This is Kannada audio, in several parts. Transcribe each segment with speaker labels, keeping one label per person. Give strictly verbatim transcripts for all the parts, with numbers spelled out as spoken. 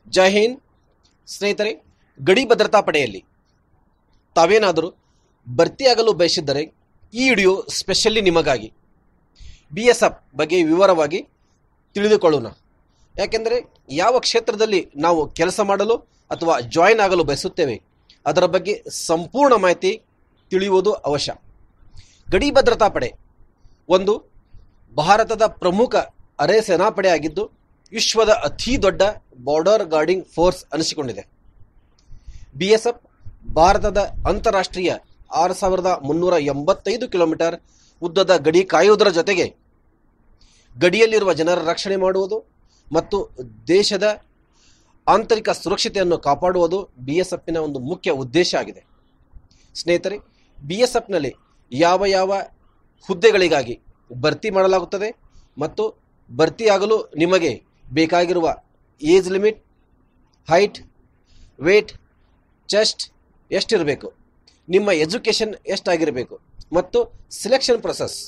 Speaker 1: ಜೈ ಹಿಂದ್ ಸ್ನೇಹಿತರೆ. ಗಡಿ ಭದ್ರತಾ ಪಡೆಯಲ್ಲಿ ತಾವೇನಾದರೂ ಭರ್ತಿಯಾಗಲು ಬಯಸಿದ್ದರೆ ಈ ವಿಡಿಯೋ ಸ್ಪೆಷಲಿ ನಿಮಗಾಗಿ. ಬಿ ಎಸ್ ಎಫ್ ಬಗ್ಗೆ ವಿವರವಾಗಿ ತಿಳಿದುಕೊಳ್ಳೋಣ. ಯಾಕೆಂದರೆ ಯಾವ ಕ್ಷೇತ್ರದಲ್ಲಿ ನಾವು ಕೆಲಸ ಮಾಡಲು ಅಥವಾ ಜಾಯಿನ್ ಆಗಲು ಬಯಸುತ್ತೇವೆ ಅದರ ಬಗ್ಗೆ ಸಂಪೂರ್ಣ ಮಾಹಿತಿ ತಿಳಿಯುವುದು ಅವಶ್ಯ. ಗಡಿ ಭದ್ರತಾ ಪಡೆ ಒಂದು ಭಾರತದ ಪ್ರಮುಖ ಅರೆ ಸೇನಾಪಡೆ ಆಗಿದ್ದು ವಿಶ್ವದ ಅತಿ ದೊಡ್ಡ ಬಾರ್ಡರ್ ಗಾರ್ಡಿಂಗ್ ಫೋರ್ಸ್ ಅನಿಸಿಕೊಂಡಿದೆ. ಬಿ ಎಸ್ ಎಫ್ ಭಾರತದ ಅಂತಾರಾಷ್ಟ್ರೀಯ ಆರು ಸಾವಿರದ ಮುನ್ನೂರ ಎಂಬತ್ತೈದು ಕಿಲೋಮೀಟರ್ ಉದ್ದದ ಗಡಿ ಕಾಯುವುದರ ಜೊತೆಗೆ ಗಡಿಯಲ್ಲಿರುವ ಜನರ ರಕ್ಷಣೆ ಮಾಡುವುದು ಮತ್ತು ದೇಶದ ಆಂತರಿಕ ಸುರಕ್ಷತೆಯನ್ನು ಕಾಪಾಡುವುದು ಬಿ ಎಸ್ ಎಫ್ನ ಒಂದು ಮುಖ್ಯ ಉದ್ದೇಶ ಆಗಿದೆ. ಸ್ನೇಹಿತರೆ, ಬಿ ಎಸ್ ಎಫ್ನಲ್ಲಿ ಯಾವ ಯಾವ ಹುದ್ದೆಗಳಿಗಾಗಿ ಭರ್ತಿ ಮಾಡಲಾಗುತ್ತದೆ ಮತ್ತು ಭರ್ತಿಯಾಗಲು ನಿಮಗೆ ಬೇಕಾಗಿರುವ age limit, height, weight, chest ಎಷ್ಟಿರಬೇಕು, ನಿಮ್ಮ ಎಜುಕೇಷನ್ ಎಷ್ಟಾಗಿರಬೇಕು ಮತ್ತು ಸಿಲೆಕ್ಷನ್ ಪ್ರೊಸೆಸ್,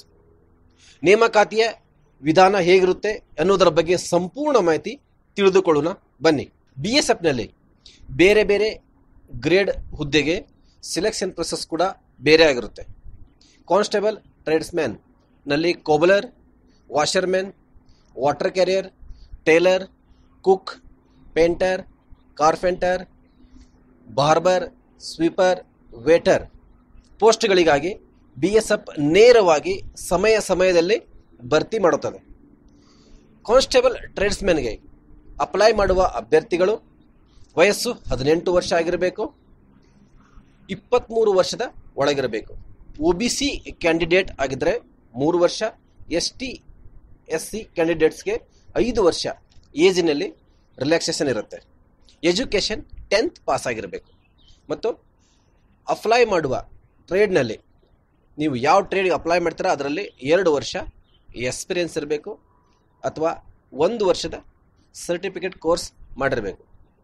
Speaker 1: ನೇಮಕಾತಿಯ ವಿಧಾನ ಹೇಗಿರುತ್ತೆ ಅನ್ನೋದರ ಬಗ್ಗೆ ಸಂಪೂರ್ಣ ಮಾಹಿತಿ ತಿಳಿದುಕೊಳ್ಳೋಣ ಬನ್ನಿ. ಬಿ ಎಸ್ ಎಫ್ನಲ್ಲಿ ಬೇರೆ ಬೇರೆ ಗ್ರೇಡ್ ಹುದ್ದೆಗೆ ಸಿಲೆಕ್ಷನ್ ಪ್ರೊಸೆಸ್ ಕೂಡ ಬೇರೆ ಆಗಿರುತ್ತೆ. ಕಾನ್ಸ್ಟೇಬಲ್ ಟ್ರೇಡ್ಸ್ಮ್ಯಾನ್ ನಲ್ಲಿ cobbler, washerman, water carrier, tailor, cook, painter, carpenter, barber, sweeper, waiter ಪೋಸ್ಟ್ಗಳಿಗಾಗಿ ಬಿ ಎಸ್ ಎಫ್ ನೇರವಾಗಿ ಸಮಯ ಸಮಯದಲ್ಲಿ ಭರ್ತಿ ಮಾಡುತ್ತದೆ. ಕಾನ್ಸ್ಟೇಬಲ್ ಟ್ರೇಡ್ಸ್ಮ್ಯಾನ್ಗೆ ಅಪ್ಲೈ ಮಾಡುವ ಅಭ್ಯರ್ಥಿಗಳು ವಯಸ್ಸು ಹದಿನೆಂಟು ವರ್ಷ ಆಗಿರಬೇಕು, ಇಪ್ಪತ್ತ್ಮೂರು ವರ್ಷದ ಒಳಗಿರಬೇಕು. ಒ ಬಿ ಸಿ ಕ್ಯಾಂಡಿಡೇಟ್ ಆಗಿದ್ದರೆ ಮೂರು ವರ್ಷ, ಎಸ್ ಟಿ ಎಸ್ ಸಿ ಕ್ಯಾಂಡಿಡೇಟ್ಸ್ಗೆ ಐದು ವರ್ಷ ಏಜಿನಲ್ಲಿ ರಿಲ್ಯಾಕ್ಸೇಷನ್ ಇರುತ್ತೆ. ಎಜುಕೇಷನ್ ಟೆಂತ್ ಪಾಸ್ ಆಗಿರಬೇಕು ಮತ್ತು ಅಪ್ಲೈ ಮಾಡುವ ಟ್ರೇಡ್ನಲ್ಲಿ ನೀವು ಯಾವ ಟ್ರೇಡ್ಗೆ ಅಪ್ಲೈ ಮಾಡ್ತೀರಾ ಅದರಲ್ಲಿ ಎರಡು ವರ್ಷ ಎಕ್ಸ್ಪೀರಿಯನ್ಸ್ ಇರಬೇಕು ಅಥವಾ ಒಂದು ವರ್ಷದ ಸರ್ಟಿಫಿಕೇಟ್ ಕೋರ್ಸ್ ಮಾಡಿರಬೇಕು.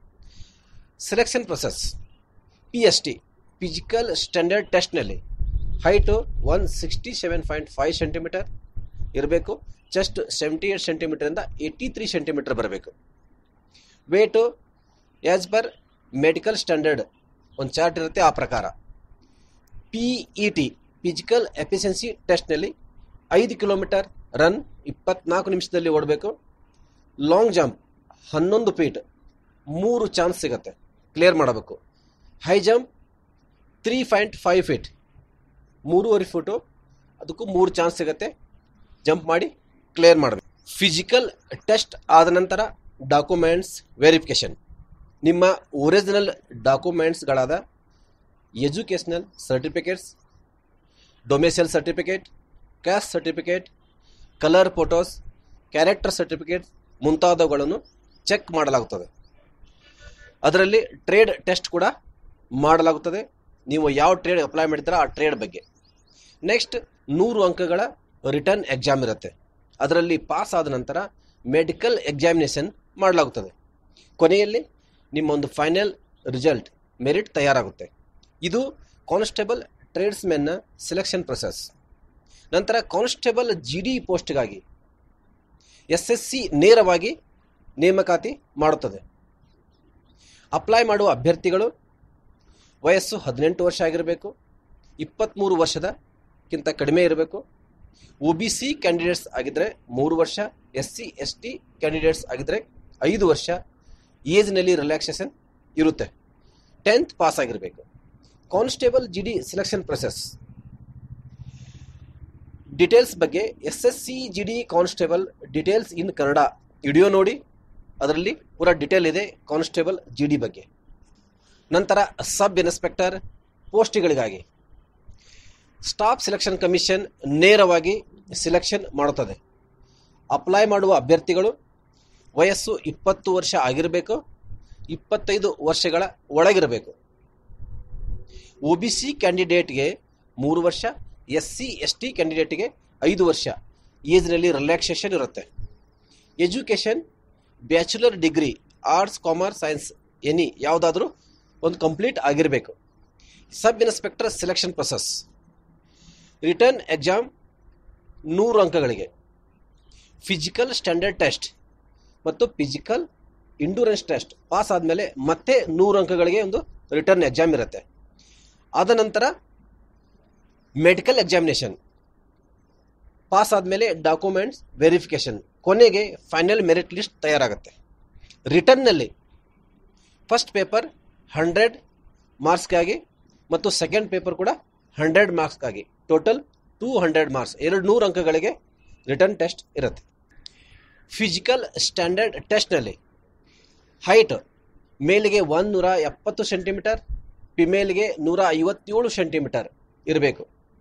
Speaker 1: Selection process P S T physical standard ಟೆಸ್ಟ್ನಲ್ಲಿ height one sixty seven point five centimetre ಇರಬೇಕು. ಚೆಸ್ಟ್ ಸೆವೆಂಟಿ ಏಟ್ ಸೆಂಟಿಮೀಟರಿಂದ ಏಯ್ಟಿ ತ್ರೀ ಸೆಂಟಿಮೀಟರ್ ಬರಬೇಕು. Weight as per medical standard ಒಂದು ಚಾರ್ಟ್ ಇರುತ್ತೆ, ಆ ಪ್ರಕಾರ. P E T physical efficiency ಟೆಸ್ಟ್ನಲ್ಲಿ ಐದು ಕಿಲೋಮೀಟರ್ ರನ್ ಇಪ್ಪತ್ನಾಲ್ಕು ನಿಮಿಷದಲ್ಲಿ ಓಡಬೇಕು. ಲಾಂಗ್ ಜಂಪ್ ಹನ್ನೊಂದು ಫೀಟ್ ಮೂರು ಚಾನ್ಸ್ ಸಿಗುತ್ತೆ, ಕ್ಲಿಯರ್ ಮಾಡಬೇಕು. High jump three point five feet ಮೂರುವರೆ ಫುಟು, ಅದಕ್ಕೂ ಮೂರು ಚಾನ್ಸ್ ಸಿಗುತ್ತೆ, ಜಂಪ್ ಮಾಡಿ ಕ್ಲಿಯರ್ ಮಾಡಬೇಕು. ಫಿಸಿಕಲ್ ಟೆಸ್ಟ್ ಆದ ನಂತರ ಡಾಕ್ಯುಮೆಂಟ್ಸ್ ವೆರಿಫಿಕೇಷನ್. ನಿಮ್ಮ ಒರಿಜಿನಲ್ ಡಾಕ್ಯುಮೆಂಟ್ಸ್ಗಳಾದ educational certificates, domicile certificate, caste certificate, colour photos, character certificate ಮುಂತಾದವುಗಳನ್ನು ಚೆಕ್ ಮಾಡಲಾಗುತ್ತದೆ. ಅದರಲ್ಲಿ ಟ್ರೇಡ್ ಟೆಸ್ಟ್ ಕೂಡ ಮಾಡಲಾಗುತ್ತದೆ. ನೀವು ಯಾವ ಟ್ರೇಡ್ ಅಪ್ಲೈ ಮಾಡ್ತೀರಾ ಆ ಟ್ರೇಡ್ ಬಗ್ಗೆ. ನೆಕ್ಸ್ಟ್ ನೂರು ಅಂಕಗಳ ರಿಟರ್ನ್ ಎಕ್ಸಾಮ್ ಇರುತ್ತೆ. ಅದರಲ್ಲಿ ಪಾಸ್ ಆದ ನಂತರ ಮೆಡಿಕಲ್ ಎಕ್ಸಾಮಿನೇಷನ್ ಮಾಡಲಾಗುತ್ತದೆ. ಕೊನೆಯಲ್ಲಿ ನಿಮ್ಮ ಒಂದು ಫೈನಲ್ ರಿಸಲ್ಟ್ ಮೆರಿಟ್ ತಯಾರಾಗುತ್ತೆ. ಇದು ಕಾನ್ಸ್ಟೇಬಲ್ ಟ್ರೇಡ್ಸ್ಮೆನ್ನ ಸೆಲೆಕ್ಷನ್ ಪ್ರೊಸೆಸ್. ನಂತರ ಕಾನ್ಸ್ಟೇಬಲ್ ಜಿ ಡಿ ಪೋಸ್ಟ್ಗಾಗಿ ಎಸ್ ಎಸ್ ಸಿ ನೇರವಾಗಿ ನೇಮಕಾತಿ ಮಾಡುತ್ತದೆ. ಅಪ್ಲೈ ಮಾಡುವ ಅಭ್ಯರ್ಥಿಗಳು ವಯಸ್ಸು ಹದಿನೆಂಟು ವರ್ಷ ಆಗಿರಬೇಕು, ಇಪ್ಪತ್ತ್ಮೂರು ವರ್ಷದಕ್ಕಿಂತ ಕಡಿಮೆ ಇರಬೇಕು. ಒ ಬಿ ಸಿ ಕ್ಯಾಂಡಿಡೇಟ್ಸ್ ಆಗಿದ್ದರೆ ಮೂರು ವರ್ಷ, S C S T candidates ಆಗಿದ್ದರೆ ಐದು ವರ್ಷ ಏಜ್ನಲ್ಲಿ ರಿಲ್ಯಾಕ್ಸೇಷನ್ ಇರುತ್ತೆ. ಟೆಂತ್ ಪಾಸ್ ಆಗಿರಬೇಕು. Constable G D selection process details ಬಗ್ಗೆ S S C G D constable details in Kannada video ನೋಡಿ, ಅದರಲ್ಲಿ ಪೂರ ಡೀಟೇಲ್ ಇದೆ ಕಾನ್ಸ್ಟೇಬಲ್ ಜಿ ಡಿ ಬಗ್ಗೆ. ನಂತರ ಸಬ್ ಇನ್ಸ್ಪೆಕ್ಟರ್ ಪೋಸ್ಟ್ಗಳಿಗಾಗಿ ಸ್ಟಾಫ್ ಸೆಲೆಕ್ಷನ್ ಕಮಿಷನ್ ನೇರವಾಗಿ ಸೆಲೆಕ್ಷನ್ ಮಾಡುತ್ತದೆ. ಅಪ್ಲೈ ಮಾಡುವ ಅಭ್ಯರ್ಥಿಗಳು ವಯಸ್ಸು ಇಪ್ಪತ್ತು ವರ್ಷ ಆಗಿರಬೇಕು, ಇಪ್ಪತ್ತೈದು ವರ್ಷಗಳ ಒಳಗಿರಬೇಕು. ಒ ಬಿ ಸಿ ಕ್ಯಾಂಡಿಡೇಟ್ಗೆ ಮೂರು ವರ್ಷ, ಎಸ್ ಸಿ ಎಸ್ ಟಿ ಕ್ಯಾಂಡಿಡೇಟ್ಗೆ ಐದು ವರ್ಷ ಏಜ್ನಲ್ಲಿ ರಿಲ್ಯಾಕ್ಸೇಷನ್ ಇರುತ್ತೆ. Education bachelor degree arts, commerce, science any ಯಾವುದಾದ್ರೂ ಒಂದು ಕಂಪ್ಲೀಟ್ ಆಗಿರಬೇಕು. Sub inspector selection process written exam ನೂರು ಅಂಕಗಳಿಗೆ. ಫಿಸಿಕಲ್ ಸ್ಟ್ಯಾಂಡರ್ಡ್ ಟೆಸ್ಟ್ ಮತ್ತು ಫಿಸಿಕಲ್ ಇಂಡೂರೆನ್ಸ್ ಟೆಸ್ಟ್ ಪಾಸ್ ಆದಮೇಲೆ ಮತ್ತೆ ನೂರು ಅಂಕಗಳಿಗೆ ಒಂದು ರಿಟರ್ನ್ ಎಕ್ಸಾಮ್ ಇರುತ್ತೆ. ಆದ ನಂತರ ಮೆಡಿಕಲ್ ಎಕ್ಸಾಮಿನೇಷನ್ ಪಾಸ್ ಆದಮೇಲೆ ಡಾಕ್ಯುಮೆಂಟ್ಸ್ ವೆರಿಫಿಕೇಶನ್, ಕೊನೆಗೆ ಫೈನಲ್ ಮೆರಿಟ್ ಲಿಸ್ಟ್ ತಯಾರಾಗುತ್ತೆ. ರಿಟರ್ನ್ನಲ್ಲಿ ಫಸ್ಟ್ ಪೇಪರ್ ಹಂಡ್ರೆಡ್ ಮಾರ್ಕ್ಸ್ಗಾಗಿ ಮತ್ತು ಸೆಕೆಂಡ್ ಪೇಪರ್ ಕೂಡ ಹಂಡ್ರೆಡ್ ಮಾರ್ಕ್ಸ್ಗಾಗಿ ಟೋಟಲ್ ಟೂ ಹಂಡ್ರೆಡ್ ಮಾರ್ಕ್ಸ್, ಎರಡು ನೂರು ಅಂಕಗಳಿಗೆ ರಿಟರ್ನ್ ಟೆಸ್ಟ್ ಇರುತ್ತೆ. ಫಿಸಿಕಲ್ ಸ್ಟ್ಯಾಂಡರ್ಡ್ ಟೆಸ್ಟ್ನಲ್ಲಿ ಹೈಟ್ ಮೇಲಿಗೆ ಒಂದು ನೂರ ಎಪ್ಪತ್ತು ಸೆಂಟಿಮೀಟರ್, ಫಿಮೇಲ್ಗೆ ನೂರ ಐವತ್ತೇಳು ಸೆಂಟಿಮೀಟರ್ ಇರಬೇಕು.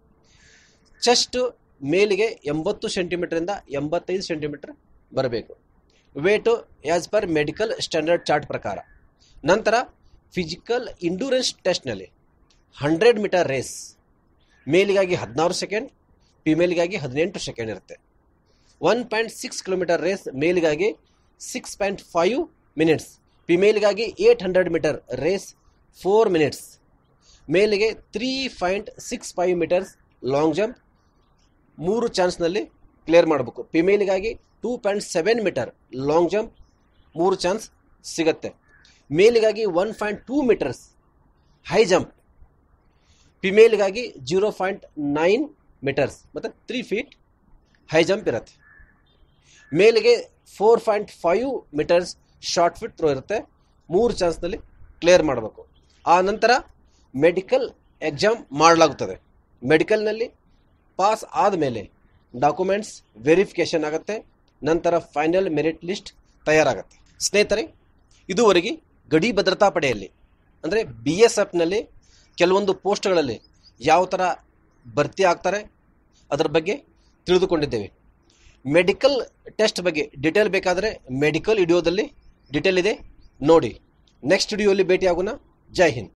Speaker 1: ಚೆಸ್ಟ್ ಮೇಲಿಗೆ ಎಂಬತ್ತು ಸೆಂಟಿಮೀಟರಿಂದ ಎಂಬತ್ತೈದು ಸೆಂಟಿಮೀಟರ್ ಬರಬೇಕು. Weight as per medical standard chart ಪ್ರಕಾರ. ನಂತರ ಫಿಸಿಕಲ್ ಇಂಡೂರೆನ್ಸ್ ಟೆಸ್ಟ್ನಲ್ಲಿ ಹಂಡ್ರೆಡ್ ಮೀಟರ್ ರೇಸ್ ಮೇಲಿಗಾಗಿ ಹದಿನಾರು ಸೆಕೆಂಡ್, ಫಿಮೇಲ್ಗಾಗಿ ಹದಿನೆಂಟು ಸೆಕೆಂಡ್ ಇರುತ್ತೆ. One point six kilometre race ಮೇಲಿಗಾಗಿ ಸಿಕ್ಸ್ ಪಾಯಿಂಟ್ ಫೈವ್ ಮಿನಿಟ್ಸ್, ಫಿಮೇಲ್ಗಾಗಿ eight hundred metre race four minutes. ಮೇಲಿಗೆ three point six five metres long jump ಮೂರು ಚಾನ್ಸ್ನಲ್ಲಿ ಕ್ಲಿಯರ್ ಮಾಡಬೇಕು. ಫಿಮೇಲ್ಗಾಗಿ two point seven metre long jump ಮೂರು ಚಾನ್ಸ್ ಸಿಗುತ್ತೆ. ಮೇಲಿಗಾಗಿ one point two metres high jump, ಫಿಮೇಲ್ಗಾಗಿ ಜೀರೋ ಪಾಯಿಂಟ್ ನೈನ್ ಮೀಟರ್ಸ್ ಮತ್ತು ತ್ರೀ ಫೀಟ್ ಹೈ ಜಂಪ್ ಇರುತ್ತೆ. ಮೇಲಿಗೆ four point five metres shot put throw ಇರುತ್ತೆ. ಮೂರು ಚಾನ್ಸ್ನಲ್ಲಿ ಕ್ಲಿಯರ್ ಮಾಡಬೇಕು. ಆ ನಂತರ ಮೆಡಿಕಲ್ ಎಕ್ಸಾಮ್ ಮಾಡಲಾಗುತ್ತದೆ. ಮೆಡಿಕಲ್ನಲ್ಲಿ ಪಾಸ್ ಆದಮೇಲೆ ಡಾಕ್ಯುಮೆಂಟ್ಸ್ ವೆರಿಫಿಕೇಷನ್ ಆಗುತ್ತೆ. ನಂತರ ಫೈನಲ್ ಮೆರಿಟ್ ಲಿಸ್ಟ್ ತಯಾರಾಗುತ್ತೆ. ಸ್ನೇಹಿತರೆ, ಇದುವರೆಗೆ ಗಡಿ ಭದ್ರತಾ ಪಡೆಯಲ್ಲಿ ಅಂದರೆ ಬಿ ಎಸ್ ಎಫ್ನಲ್ಲಿ ಕೆಲವೊಂದು ಪೋಸ್ಟ್ಗಳಲ್ಲಿ ಯಾವ ಥರ ಭರ್ತಿ ಆಗ್ತಾರೆ ಅದರ ಬಗ್ಗೆ ತಿಳಿದುಕೊಂಡಿದ್ದೇವೆ. ಮೆಡಿಕಲ್ ಟೆಸ್ಟ್ ಬಗ್ಗೆ ಡಿಟೇಲ್ ಬೇಕಾದರೆ ಮೆಡಿಕಲ್ ವಿಡಿಯೋದಲ್ಲಿ ಡಿಟೇಲ್ ಇದೆ, ನೋಡಿ. ನೆಕ್ಸ್ಟ್ ವಿಡಿಯೋಲಿ ಭೇಟಿಯಾಗೋಣ. ಜೈ ಹಿಂದ್.